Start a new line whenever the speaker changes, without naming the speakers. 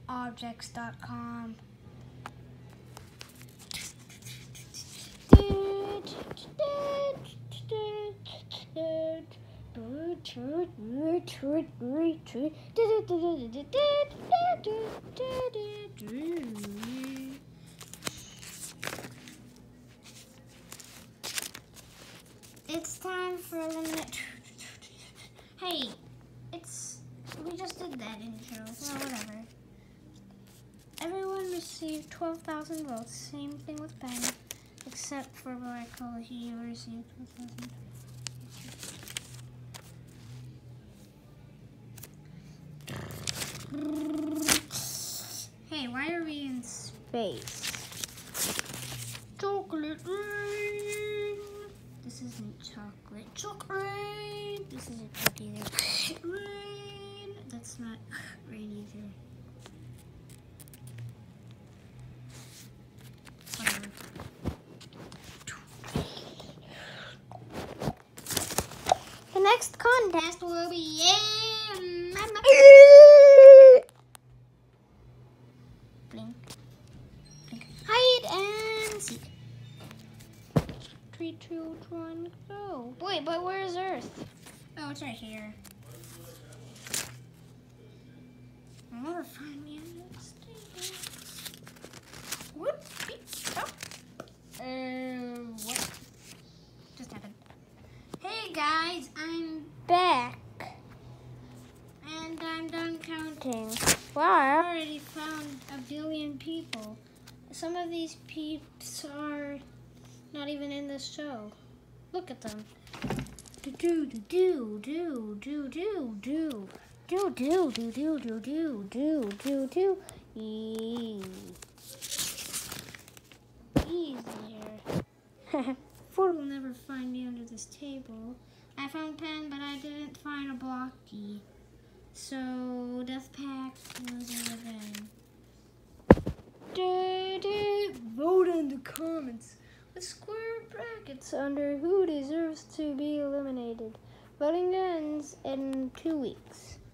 objects.com. It's time for eliminate. Hey, we just did that intro. Well, whatever. Everyone received 12,000 votes. Same thing with Ben, except for Michael. He received 12,000. Hey, why are we in space? Chocolate rain. This isn't chocolate. Chocolate rain. This isn't cookie either. Rain. That's not rain either. Whatever. The next contest will be blink, blink, hide and seek. 3, 2, 1, go. Wait, but where's Earth? Oh, it's right here. I'll never find me under this table. Whoop, beep, oh. What just happened? Hey guys, I'm back. And I'm done counting. Wow, I already found 1 billion people. Some of these peeps are not even in this show. Look at them. Do do do do do do do do do do do do do do do do do. Easier. Ford will never find me under this table. I found pen, but I didn't find a blocky. So Death Pack was again. Vote in the comments with square brackets under who deserves to be eliminated. Voting ends in 2 weeks.